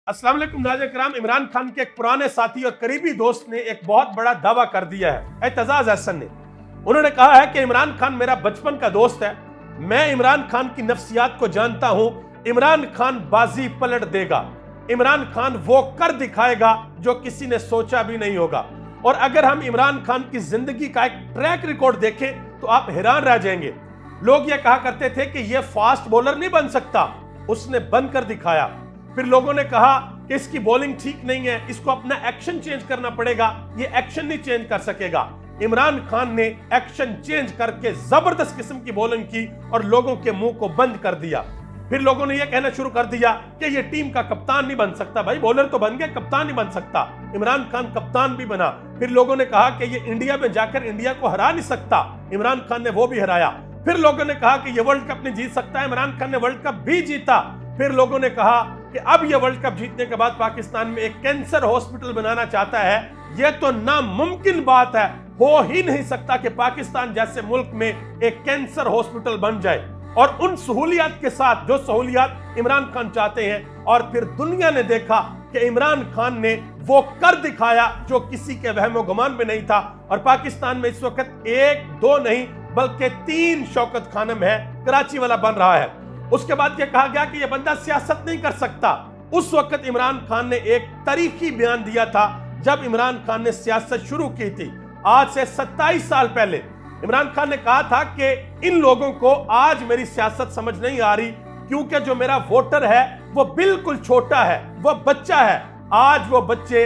अस्सलाम वालेकुम नाज़रीन किराम। इमरान खान के एक पुराने साथी और करीबी दोस्त ने एक बहुत बड़ा दावा कर दिया है, एतजाज अहसन ने। उन्होंने कहा है कि इमरान खान मेरा बचपन का दोस्त है, मैं इमरान खान की नफ्सियात को जानता हूं, इमरान खान बाजी पलट देगा, इमरान खान वो कर दिखाएगा जो किसी ने सोचा भी नहीं होगा। और अगर हम इमरान खान की जिंदगी का एक ट्रैक रिकॉर्ड देखें तो आप हैरान रह जाएंगे। लोग ये कहा करते थे कि ये फास्ट बॉलर नहीं बन सकता, उसने बनकर दिखाया। फिर लोगों ने कहा कि इसकी बॉलिंग ठीक नहीं है, इसको अपना एक्शन चेंज करना पड़ेगा, ये एक्शन नहीं चेंज कर सकेगा। इमरान खान ने एक्शन चेंज करके जबरदस्त किस्म की बॉलिंग की और लोगों के मुंह को बंद कर दिया। फिर लोगों ने यह कहना शुरू कर दिया कि ये टीम का कप्तान नहीं बन सकता। भाई बॉलर तो बन गया, कप्तान नहीं बन सकता। इमरान खान कप्तान भी बना। फिर लोगों ने कहा कि ये इंडिया में जाकर इंडिया को हरा नहीं सकता, इमरान खान ने वो भी हराया। फिर लोगों ने कहा कि ये वर्ल्ड कप नहीं जीत सकता, इमरान खान ने वर्ल्ड कप भी जीता। फिर लोगों ने कहा कि अब ये वर्ल्ड कप जीतने के बाद पाकिस्तान में एक कैंसर हॉस्पिटल बनाना चाहता है। यह तो नामुमकिन बात है, हो ही नहीं सकता कि पाकिस्तान जैसे मुल्क में एक कैंसर हॉस्पिटल बन जाए और उन सहूलियात के साथ जो सहूलियात इमरान खान चाहते हैं। और फिर दुनिया ने देखा कि इमरान खान ने वो कर दिखाया जो किसी के वहमो गुमान में नहीं था। और पाकिस्तान में इस वक्त एक दो नहीं बल्कि 3 शौकत खानम है, कराची वाला बन रहा है। उसके बाद यह कहा गया कि यह बंदा सियासत नहीं कर सकता। उस वक्त इमरान खान ने एक तारीखी बयान दिया था जब इमरान खान ने सियासत शुरू की थी, आज से 27 साल पहले। इमरान खान ने कहा था कि इन लोगों को आज मेरी सियासत समझ नहीं आ रही, क्योंकि जो मेरा वोटर है वो बिल्कुल छोटा है, वो बच्चा है। आज वो बच्चे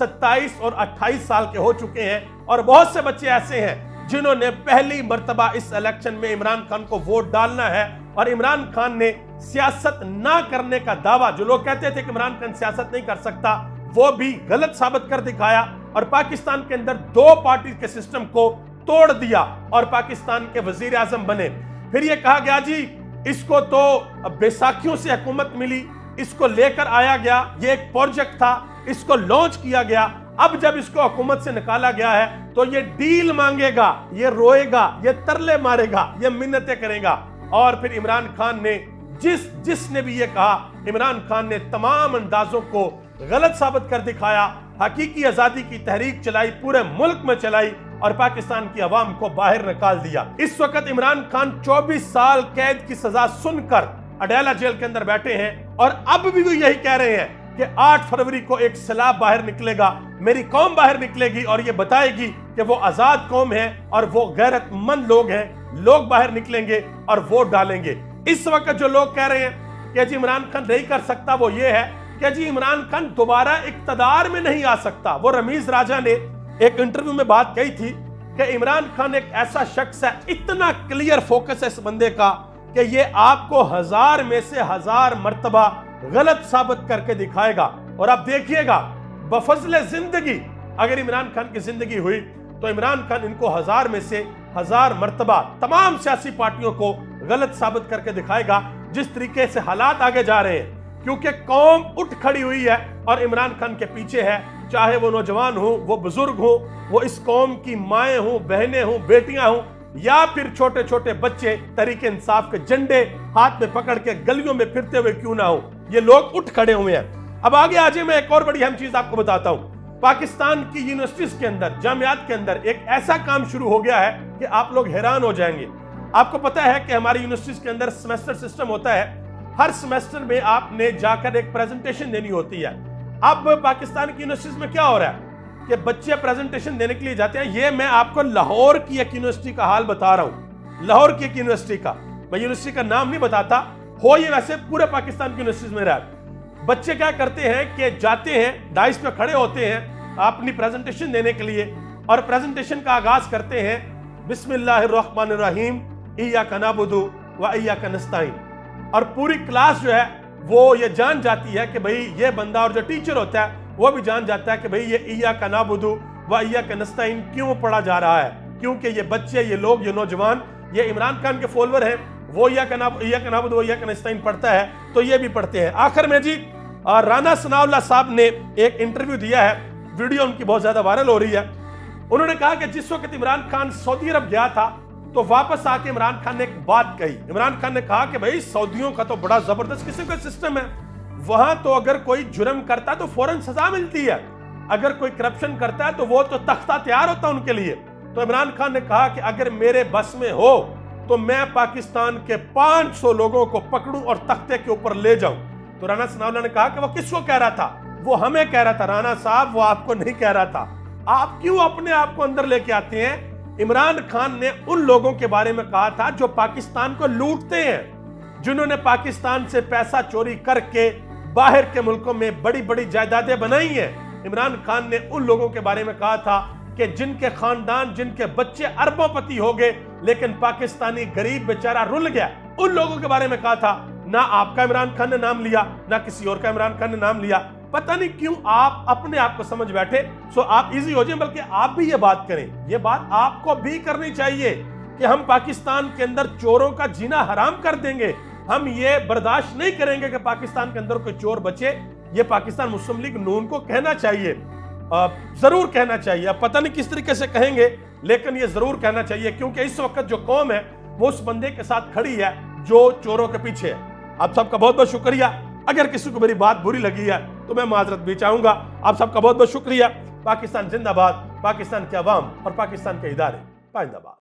27 और 28 साल के हो चुके हैं और बहुत से बच्चे ऐसे हैं जिन्होंने पहली मर्तबा इस इलेक्शन में इमरान खान को वोट डालना है। और इमरान खान ने सियासत ना करने का दावा, जो लोग कहते थे कि इमरान खान सियासत नहीं कर सकता, वो भी गलत साबित कर दिखाया और पाकिस्तान के अंदर 2 पार्टी के सिस्टम को तोड़ दिया और पाकिस्तान के वजीर आजम बने। फिर यह कहा गया जी इसको तो बैसाखियों से हुकूमत मिली, इसको लेकर आया गया, ये एक प्रोजेक्ट था, इसको लॉन्च किया गया। अब जब इसको हुकूमत से निकाला गया है तो ये डील मांगेगा, ये रोएगा, ये तरले मारेगा, ये मिन्नतें करेगा। और फिर इमरान खान ने जिसने भी ये कहा, इमरान खान ने तमाम अंदाजों को गलत साबित कर दिखाया। हकीकी आजादी की तहरीक चलाई, पूरे मुल्क में चलाई और पाकिस्तान की आवाम को बाहर निकाल दिया। इस वक्त इमरान खान 24 साल कैद की सजा सुनकर अडयाला जेल के अंदर बैठे हैं और अब भी वो यही कह रहे हैं कि 8 फरवरी को एक सैलाब बाहर निकलेगा, मेरी कौम बाहर निकलेगी और ये बताएगी कि वो आजाद कौम है और वो गैरतमंद लोग हैं। लोग बाहर निकलेंगे और वोट डालेंगे। इस वक्त जो लोग कह रहे हैं कि जी इमरान खान नहीं कर सकता, वो ये है कि जी इमरान खान दोबारा इक्तदार में नहीं आ सकता। वो रमीज राजा ने एक इंटरव्यू में बात कही थी कि इमरान खान एक ऐसा शख्स है, इतना क्लियर फोकस है इस बंदे का कि ये आपको 1000 में से 1000 मर्तबा गलत साबित करके दिखाएगा। और आप देखिएगा बफजले जिंदगी अगर इमरान खान की जिंदगी हुई तो इमरान खान इनको 1000 में से 1000 मर्तबा तमाम सियासी पार्टियों को गलत साबित करके दिखाएगा। जिस तरीके से हालात आगे जा रहे हैं, क्योंकि कौम उठ खड़ी हुई है और इमरान खान के पीछे है, चाहे वो नौजवान हो, वो बुजुर्ग हो, वो इस कौम की माएं हो, बहनें हो, बेटियां हो, या फिर छोटे छोटे बच्चे तहरीक इंसाफ के झंडे हाथ में पकड़ के गलियों में फिरते हुए क्यों ना हो, ये लोग उठ खड़े हुए हैं। अब आगे आज मैं एक और बड़ी अहम चीज आपको बताता हूं। पाकिस्तान की यूनिवर्सिटीज के अंदर, जामियात के अंदर एक ऐसा काम शुरू हो गया है कि आप लोग हैरान हो जाएंगे। आपको पता है कि हमारी यूनिवर्सिटीज के अंदर सेमेस्टर सिस्टम होता है, हर सेमेस्टर में आपने जाकर एक प्रेजेंटेशन देनी होती है। अब पाकिस्तान की यूनिवर्सिटीज में क्या हो रहा है कि बच्चे प्रेजेंटेशन देने के लिए जाते हैं। ये मैं आपको लाहौर की एक यूनिवर्सिटी का हाल बता रहा हूं, लाहौर की एक यूनिवर्सिटी का, मैं यूनिवर्सिटी का नाम नहीं बताता, हो ये वैसे पूरे पाकिस्तान की यूनिवर्सिटीज में रहा। बच्चे क्या करते हैं कि जाते हैं, डाइस पे खड़े होते हैं अपनी प्रेजेंटेशन देने के लिए और प्रेजेंटेशन का आगाज करते हैं बिस्मिल्लाहिर्रहमानिर्रहीम इय्याका नअबुदु व इय्याका नस्तईन। और पूरी क्लास जो है वो ये जान जाती है कि भाई ये बंदा, और जो टीचर होता है वो भी जान जाता है कि भाई ये इय्याका नअबुदु व इय्याका नस्तईन क्यों पढ़ा जा रहा है, क्योंकि ये बच्चे, ये लोग, ये नौजवान, ये इमरान खान के फॉलोअर हैं। वो इय्याका नअबुदु व इय्याका नस्तईन पढ़ता है तो ये भी पढ़ते हैं। आखिर में जी राना सनाउल्लाह साहब ने एक इंटरव्यू दिया है, वीडियो उनकी बहुत ज्यादा वायरल हो रही है। उन्होंने कहा कि जिस वक्त इमरान खान सऊदी अरब गया था तो वापस आके इमरान खान ने एक बात कही। इमरान खान ने कहा कि भाई सऊदियों का तो बड़ा जबरदस्त किस्म का सिस्टम है, वहां तो अगर कोई जुर्म करता है तो फौरन सजा मिलती है, अगर कोई करप्शन करता है तो वो तो तख्ता तैयार होता है उनके लिए। तो इमरान खान ने कहा कि अगर मेरे बस में हो तो मैं पाकिस्तान के 500 लोगों को पकड़ूं और तख्ते के ऊपर ले जाऊं। तो राणा सनाउल्लाह ने कहा कि वो किसको कह रहा था? वो हमें कह रहा था। राणा साहब, वो आपको नहीं कह रहा था। आप क्यों अपने आप को अंदर लेके आते हैं? इमरान खान ने उन लोगों के बारे में कहा था जो पाकिस्तान को लूटते हैं, जिन्होंने पाकिस्तान से पैसा चोरी करके बाहर के मुल्कों में बड़ी बड़ी जायदादें बनाई हैं। इमरान खान ने उन लोगों के बारे में कहा था कि जिनके खानदान, जिनके बच्चे अरबोंपति हो गए, लेकिन पाकिस्तानी गरीब बेचारा रुल गया। उन लोगों के बारे में कहा था। ना आपका इमरान खान ने नाम लिया, ना किसी और का इमरान खान ने नाम लिया। पता नहीं क्यों आप अपने आप को समझ बैठे। सो आप इजी हो जाए, बल्कि आप भी ये बात करें। ये बात आपको भी करनी चाहिए कि हम पाकिस्तान के अंदर चोरों का जीना हराम कर देंगे। हम ये बर्दाश्त नहीं करेंगे कि पाकिस्तान के अंदर कोई चोर बचे। ये पाकिस्तान मुस्लिम लीग नून को कहना चाहिए, जरूर कहना चाहिए। अब पता नहीं किस तरीके से कहेंगे, लेकिन ये जरूर कहना चाहिए, क्योंकि इस वक्त जो कौम है वो उस बंदे के साथ खड़ी है जो चोरों के पीछे है। आप सबका बहुत बहुत शुक्रिया। अगर किसी को मेरी बात बुरी लगी है तो मैं माजरत भी चाहूंगा। आप सबका बहुत बहुत शुक्रिया। पाकिस्तान जिंदाबाद, पाकिस्तान के अवाम और पाकिस्तान के इदारे पाइंदाबाद।